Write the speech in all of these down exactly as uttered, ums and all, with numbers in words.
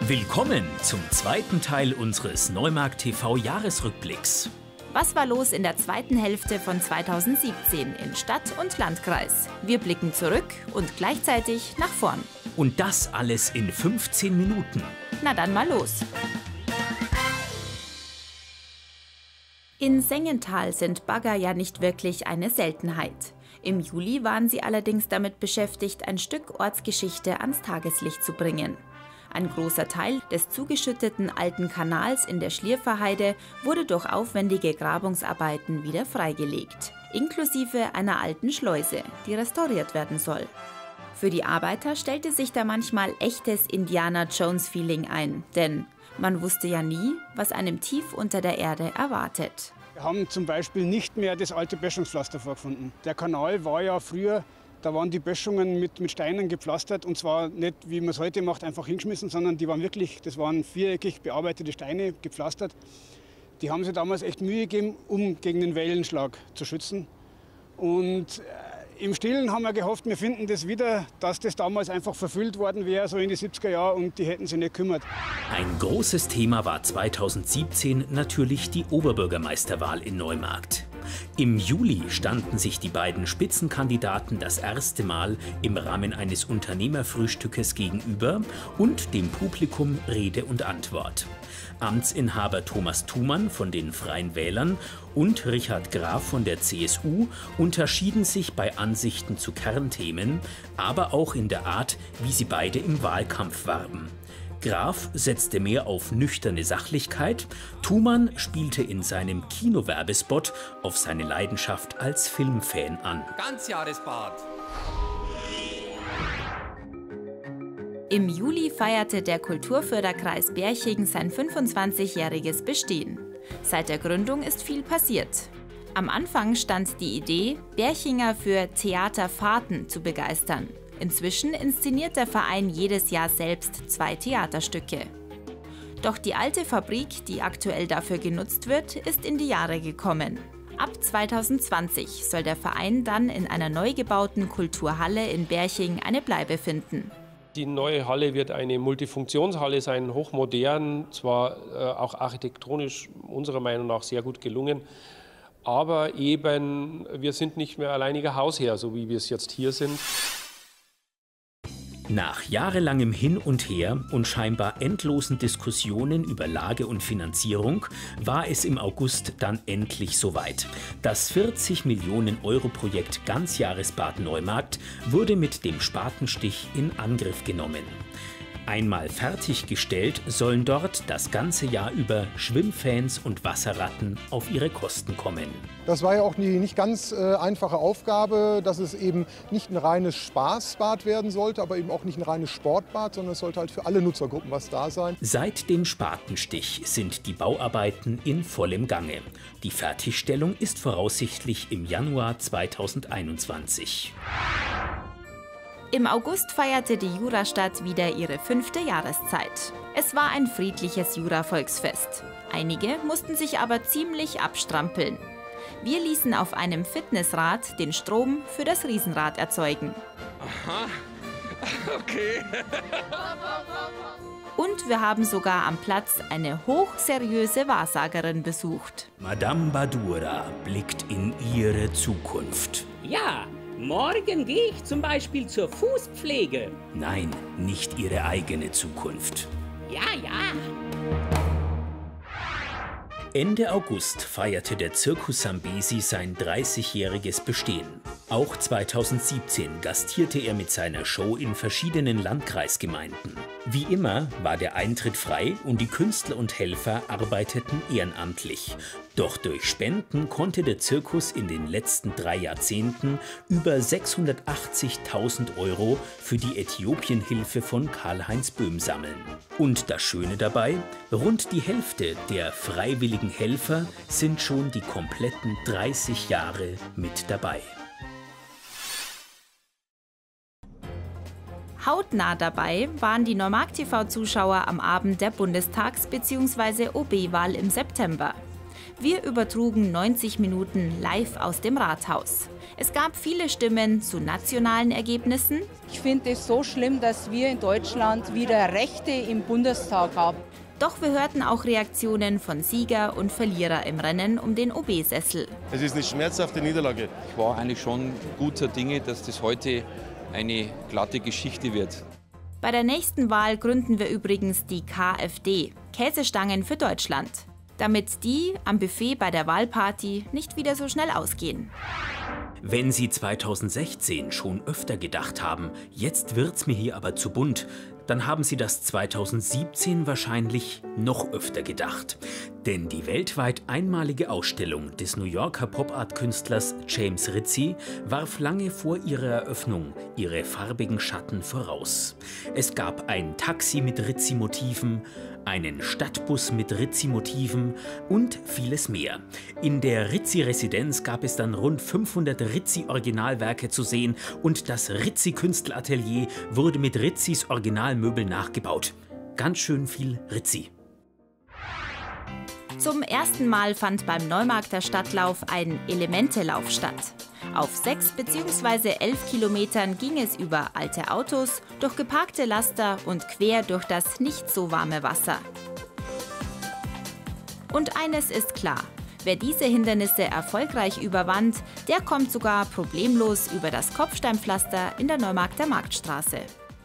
Willkommen zum zweiten Teil unseres Neumarkt T V-Jahresrückblicks. Was war los in der zweiten Hälfte von zweitausendsiebzehn in Stadt und Landkreis? Wir blicken zurück und gleichzeitig nach vorn. Und das alles in fünfzehn Minuten. Na dann mal los. In Sengenthal sind Bagger ja nicht wirklich eine Seltenheit. Im Juli waren sie allerdings damit beschäftigt, ein Stück Ortsgeschichte ans Tageslicht zu bringen. Ein großer Teil des zugeschütteten alten Kanals in der Schlierferheide wurde durch aufwendige Grabungsarbeiten wieder freigelegt, inklusive einer alten Schleuse, die restauriert werden soll. Für die Arbeiter stellte sich da manchmal echtes Indiana-Jones-Feeling ein, denn man wusste ja nie, was einem tief unter der Erde erwartet. Wir haben zum Beispiel nicht mehr das alte Böschungspflaster vorgefunden. Der Kanal war ja früher, da waren die Böschungen mit, mit Steinen gepflastert, und zwar nicht, wie man es heute macht, einfach hingeschmissen, sondern die waren wirklich, das waren viereckig bearbeitete Steine, gepflastert. Die haben sich damals echt Mühe gegeben, um gegen den Wellenschlag zu schützen. Und äh, im Stillen haben wir gehofft, wir finden das wieder, dass das damals einfach verfüllt worden wäre, so in die siebziger Jahre, und die hätten sich nicht gekümmert. Ein großes Thema war zweitausendsiebzehn natürlich die Oberbürgermeisterwahl in Neumarkt. Im Juli standen sich die beiden Spitzenkandidaten das erste Mal im Rahmen eines Unternehmerfrühstückes gegenüber und dem Publikum Rede und Antwort. Amtsinhaber Thomas Thumann von den Freien Wählern und Richard Graf von der C S U unterschieden sich bei Ansichten zu Kernthemen, aber auch in der Art, wie sie beide im Wahlkampf warben. Graf setzte mehr auf nüchterne Sachlichkeit, Thumann spielte in seinem Kinowerbespot auf seine Leidenschaft als Filmfan an. Ganzjahresbad. Im Juli feierte der Kulturförderkreis Berching sein fünfundzwanzigjähriges Bestehen. Seit der Gründung ist viel passiert. Am Anfang stand die Idee, Berchinger für Theaterfahrten zu begeistern. Inzwischen inszeniert der Verein jedes Jahr selbst zwei Theaterstücke. Doch die alte Fabrik, die aktuell dafür genutzt wird, ist in die Jahre gekommen. Ab zweitausendzwanzig soll der Verein dann in einer neu gebauten Kulturhalle in Berching eine Bleibe finden. Die neue Halle wird eine Multifunktionshalle sein, hochmodern, zwar äh, auch architektonisch unserer Meinung nach sehr gut gelungen, aber eben wir sind nicht mehr alleiniger Hausherr, so wie wir es jetzt hier sind. Nach jahrelangem Hin und Her und scheinbar endlosen Diskussionen über Lage und Finanzierung war es im August dann endlich soweit. Das vierzig Millionen Euro Projekt Ganzjahresbad Neumarkt wurde mit dem Spatenstich in Angriff genommen. Einmal fertiggestellt sollen dort das ganze Jahr über Schwimmfans und Wasserratten auf ihre Kosten kommen. Das war ja auch die nicht ganz äh, einfache Aufgabe, dass es eben nicht ein reines Spaßbad werden sollte, aber eben auch nicht ein reines Sportbad, sondern es sollte halt für alle Nutzergruppen was da sein. Seit dem Spatenstich sind die Bauarbeiten in vollem Gange. Die Fertigstellung ist voraussichtlich im Januar zweitausendeinundzwanzig. Im August feierte die Jurastadt wieder ihre fünfte Jahreszeit. Es war ein friedliches Jura-Volksfest. Einige mussten sich aber ziemlich abstrampeln. Wir ließen auf einem Fitnessrad den Strom für das Riesenrad erzeugen. Aha, okay. Und wir haben sogar am Platz eine hochseriöse Wahrsagerin besucht. Madame Badura blickt in ihre Zukunft. Ja. Morgen gehe ich zum Beispiel zur Fußpflege. Nein, nicht ihre eigene Zukunft. Ja, ja. Ende August feierte der Circus Sambesi sein dreißigjähriges Bestehen. Auch zweitausendsiebzehn gastierte er mit seiner Show in verschiedenen Landkreisgemeinden. Wie immer war der Eintritt frei und die Künstler und Helfer arbeiteten ehrenamtlich. Doch durch Spenden konnte der Zirkus in den letzten drei Jahrzehnten über sechshundertachtzigtausend Euro für die Äthiopienhilfe von Karl-Heinz Böhm sammeln. Und das Schöne dabei, rund die Hälfte der freiwilligen Helfer sind schon die kompletten dreißig Jahre mit dabei. Hautnah dabei waren die Neumarkt T V-Zuschauer am Abend der Bundestags- bzw. O B-Wahl im September. Wir übertrugen neunzig Minuten live aus dem Rathaus. Es gab viele Stimmen zu nationalen Ergebnissen. Ich finde es so schlimm, dass wir in Deutschland wieder Rechte im Bundestag haben. Doch wir hörten auch Reaktionen von Sieger und Verlierer im Rennen um den O B-Sessel. Es ist eine schmerzhafte Niederlage. Ich war eigentlich schon guter Dinge, dass das heute eine glatte Geschichte wird. Bei der nächsten Wahl gründen wir übrigens die K F D, Käsestangen für Deutschland, damit die am Buffet bei der Wahlparty nicht wieder so schnell ausgehen. Wenn Sie zweitausendsechzehn schon öfter gedacht haben, jetzt wird's mir hier aber zu bunt, dann haben Sie das zweitausendsiebzehn wahrscheinlich noch öfter gedacht. Denn die weltweit einmalige Ausstellung des New Yorker Pop-Art-Künstlers James Ritchie warf lange vor ihrer Eröffnung ihre farbigen Schatten voraus. Es gab ein Taxi mit Ritchie-Motiven, einen Stadtbus mit Ritchie-Motiven und vieles mehr. In der Ritchie-Residenz gab es dann rund fünfhundert Ritchie-Originalwerke zu sehen und das Ritchie-Künstelatelier wurde mit Ritchies Originalmöbeln nachgebaut. Ganz schön viel Ritchie. Zum ersten Mal fand beim Neumarkter Stadtlauf ein Elementelauf statt. Auf sechs bzw. elf Kilometern ging es über alte Autos, durch geparkte Laster und quer durch das nicht so warme Wasser. Und eines ist klar: Wer diese Hindernisse erfolgreich überwand, der kommt sogar problemlos über das Kopfsteinpflaster in der Neumarkter Marktstraße.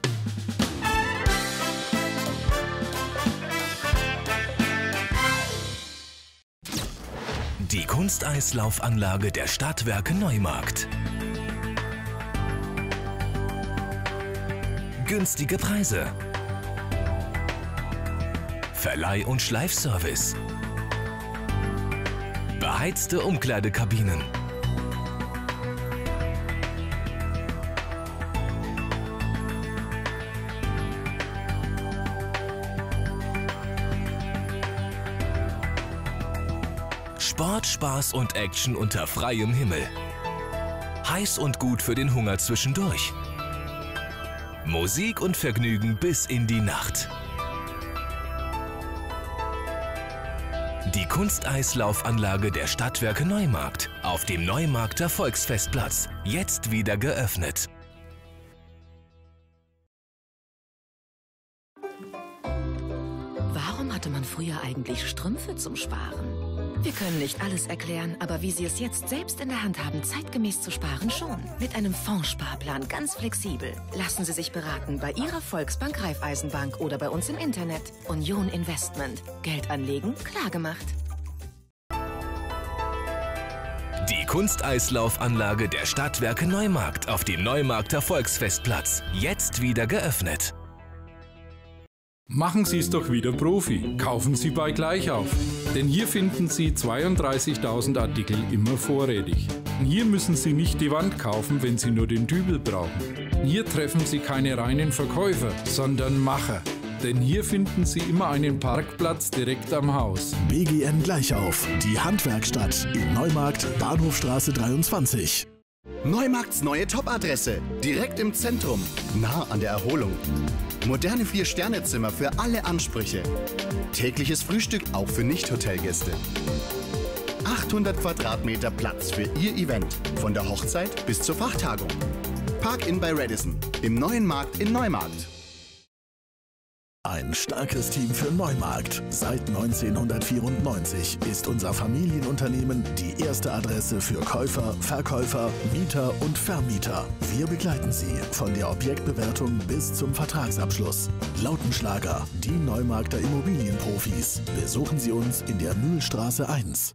Die Kunsteislaufanlage der Stadtwerke Neumarkt. Günstige Preise. Verleih- und Schleifservice. Beheizte Umkleidekabinen. Sport, Spaß und Action unter freiem Himmel. Heiß und gut für den Hunger zwischendurch. Musik und Vergnügen bis in die Nacht. Die Kunsteislaufanlage der Stadtwerke Neumarkt auf dem Neumarkter Volksfestplatz. Jetzt wieder geöffnet. Warum hatte man früher eigentlich Strümpfe zum Sparen? Wir können nicht alles erklären, aber wie Sie es jetzt selbst in der Hand haben, zeitgemäß zu sparen schon. Mit einem Fondssparplan ganz flexibel. Lassen Sie sich beraten bei Ihrer Volksbank Raiffeisenbank oder bei uns im Internet. Union Investment. Geld anlegen, klar gemacht. Die Kunsteislaufanlage der Stadtwerke Neumarkt auf dem Neumarkter Volksfestplatz. Jetzt wieder geöffnet. Machen Sie es doch wieder Profi. Kaufen Sie bei Gleichauf. Denn hier finden Sie zweiunddreißigtausend Artikel immer vorrätig. Hier müssen Sie nicht die Wand kaufen, wenn Sie nur den Dübel brauchen. Hier treffen Sie keine reinen Verkäufer, sondern Macher. Denn hier finden Sie immer einen Parkplatz direkt am Haus. B G N Gleichauf, die Handwerkstatt in Neumarkt, Bahnhofstraße dreiundzwanzig. Neumarkts neue Top-Adresse, direkt im Zentrum, nah an der Erholung. Moderne Vier-Sterne-Zimmer für alle Ansprüche. Tägliches Frühstück auch für Nicht-Hotelgäste. achthundert Quadratmeter Platz für Ihr Event, von der Hochzeit bis zur Fachtagung. Park-In bei Radisson, im neuen Markt in Neumarkt. Ein starkes Team für Neumarkt. Seit neunzehnhundertvierundneunzig ist unser Familienunternehmen die erste Adresse für Käufer, Verkäufer, Mieter und Vermieter. Wir begleiten Sie von der Objektbewertung bis zum Vertragsabschluss. Lautenschlager, die Neumarkter Immobilienprofis. Besuchen Sie uns in der Mühlstraße eins.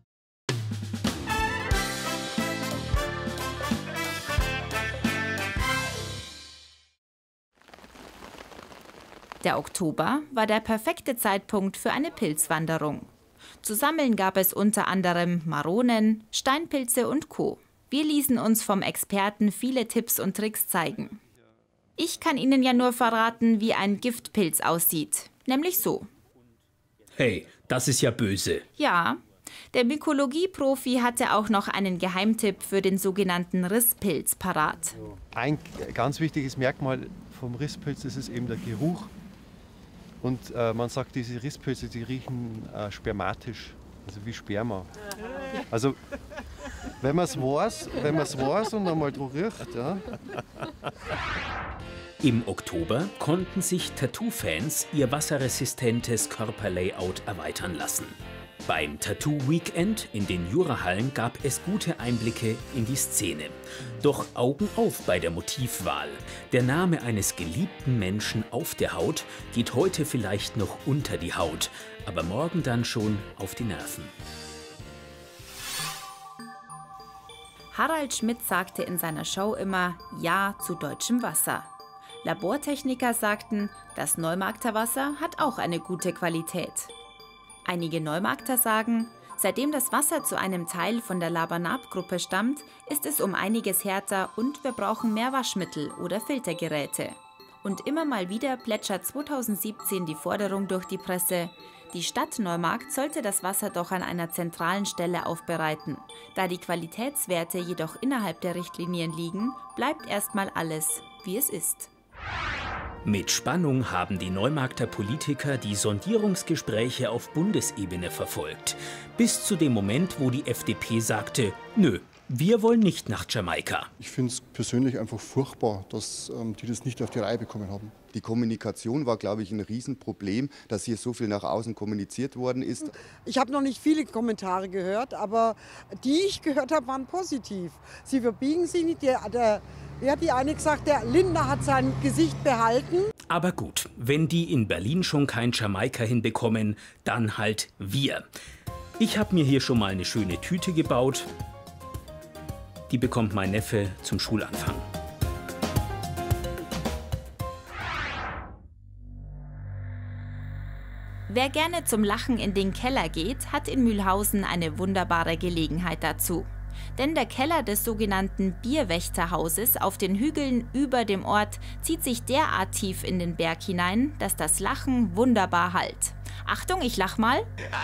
Der Oktober war der perfekte Zeitpunkt für eine Pilzwanderung. Zu sammeln gab es unter anderem Maronen, Steinpilze und Co. Wir ließen uns vom Experten viele Tipps und Tricks zeigen. Ich kann Ihnen ja nur verraten, wie ein Giftpilz aussieht. Nämlich so. Hey, das ist ja böse. Ja, der Mykologie-Profi hatte auch noch einen Geheimtipp für den sogenannten Risspilz parat. Ein ganz wichtiges Merkmal vom Risspilz ist es eben der Geruch. Und äh, man sagt, diese Risspilze, die riechen äh, spermatisch. Also wie Sperma. Also wenn man es weiß, wenn man es weiß und einmal drauf riecht, ja. Im Oktober konnten sich Tattoo-Fans ihr wasserresistentes Körperlayout erweitern lassen. Beim Tattoo-Weekend in den Jurahallen gab es gute Einblicke in die Szene. Doch Augen auf bei der Motivwahl. Der Name eines geliebten Menschen auf der Haut geht heute vielleicht noch unter die Haut, aber morgen dann schon auf die Nerven. Harald Schmidt sagte in seiner Show immer Ja zu deutschem Wasser. Labortechniker sagten, das Neumarkter Wasser hat auch eine gute Qualität. Einige Neumarkter sagen, seitdem das Wasser zu einem Teil von der Labanab-Gruppe stammt, ist es um einiges härter und wir brauchen mehr Waschmittel oder Filtergeräte. Und immer mal wieder plätschert zweitausendsiebzehn die Forderung durch die Presse, die Stadt Neumarkt sollte das Wasser doch an einer zentralen Stelle aufbereiten. Da die Qualitätswerte jedoch innerhalb der Richtlinien liegen, bleibt erstmal alles, wie es ist. Mit Spannung haben die Neumarkter Politiker die Sondierungsgespräche auf Bundesebene verfolgt. Bis zu dem Moment, wo die F D P sagte, nö, wir wollen nicht nach Jamaika. Ich finde es persönlich einfach furchtbar, dass ähm, die das nicht auf die Reihe bekommen haben. Die Kommunikation war, glaube ich, ein Riesenproblem, dass hier so viel nach außen kommuniziert worden ist. Ich habe noch nicht viele Kommentare gehört, aber die ich gehört habe, waren positiv. Sie verbiegen sich nicht. Der, der, wie hat die eine gesagt, der Lindner hat sein Gesicht behalten. Aber gut, wenn die in Berlin schon kein Jamaika hinbekommen, dann halt wir. Ich habe mir hier schon mal eine schöne Tüte gebaut. Die bekommt mein Neffe zum Schulanfang. Wer gerne zum Lachen in den Keller geht, hat in Mühlhausen eine wunderbare Gelegenheit dazu. Denn der Keller des sogenannten Bierwächterhauses auf den Hügeln über dem Ort zieht sich derart tief in den Berg hinein, dass das Lachen wunderbar hallt. Achtung, ich lach mal.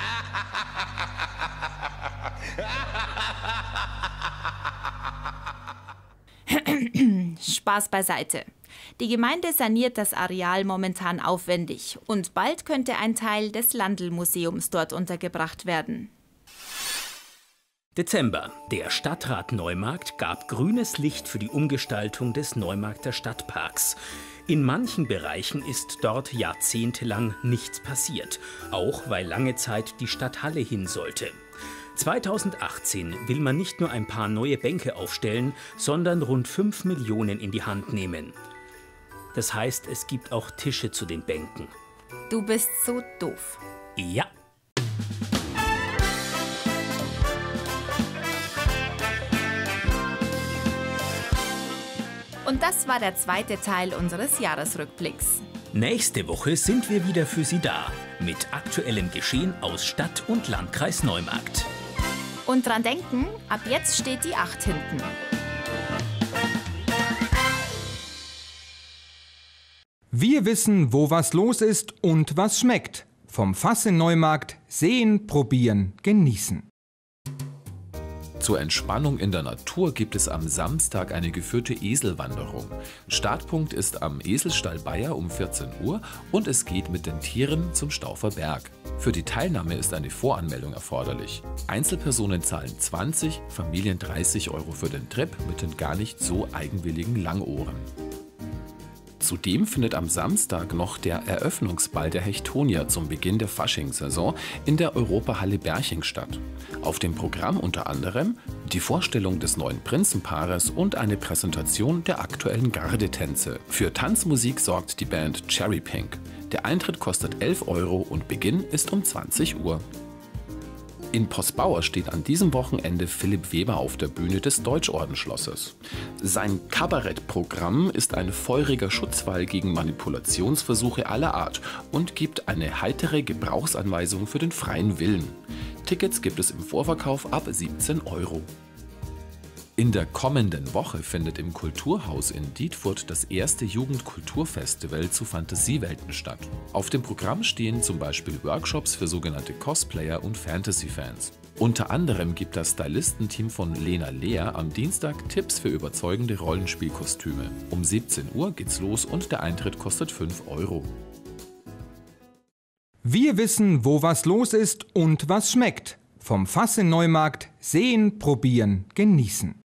Spaß beiseite. Die Gemeinde saniert das Areal momentan aufwendig und bald könnte ein Teil des Landl-Museums dort untergebracht werden. Dezember. Der Stadtrat Neumarkt gab grünes Licht für die Umgestaltung des Neumarkter Stadtparks. In manchen Bereichen ist dort jahrzehntelang nichts passiert, auch weil lange Zeit die Stadthalle hin sollte. zweitausendachtzehn will man nicht nur ein paar neue Bänke aufstellen, sondern rund fünf Millionen in die Hand nehmen. Das heißt, es gibt auch Tische zu den Bänken. Du bist so doof. Ja. Und das war der zweite Teil unseres Jahresrückblicks. Nächste Woche sind wir wieder für Sie da, mit aktuellem Geschehen aus Stadt und Landkreis Neumarkt. Und dran denken, ab jetzt steht die acht hinten. Wir wissen, wo was los ist und was schmeckt. Vom Fass in Neumarkt sehen, probieren, genießen. Zur Entspannung in der Natur gibt es am Samstag eine geführte Eselwanderung. Startpunkt ist am Eselstall Bayer um vierzehn Uhr und es geht mit den Tieren zum Staufer Berg. Für die Teilnahme ist eine Voranmeldung erforderlich. Einzelpersonen zahlen zwanzig, Familien dreißig Euro für den Trip mit den gar nicht so eigenwilligen Langohren. Zudem findet am Samstag noch der Eröffnungsball der Hechtonia zum Beginn der Faschingssaison in der Europahalle Berching statt. Auf dem Programm unter anderem die Vorstellung des neuen Prinzenpaares und eine Präsentation der aktuellen Gardetänze. Für Tanzmusik sorgt die Band Cherry Pink. Der Eintritt kostet elf Euro und Beginn ist um zwanzig Uhr. In Postbauer steht an diesem Wochenende Philipp Weber auf der Bühne des Deutschordensschlosses. Sein Kabarettprogramm ist ein feuriger Schutzwall gegen Manipulationsversuche aller Art und gibt eine heitere Gebrauchsanweisung für den freien Willen. Tickets gibt es im Vorverkauf ab siebzehn Euro. In der kommenden Woche findet im Kulturhaus in Dietfurt das erste Jugendkulturfestival zu Fantasiewelten statt. Auf dem Programm stehen zum Beispiel Workshops für sogenannte Cosplayer und Fantasy-Fans. Unter anderem gibt das Stylistenteam von Lena Lehr am Dienstag Tipps für überzeugende Rollenspielkostüme. Um siebzehn Uhr geht's los und der Eintritt kostet fünf Euro. Wir wissen, wo was los ist und was schmeckt. Vom Fass in Neumarkt sehen, probieren, genießen.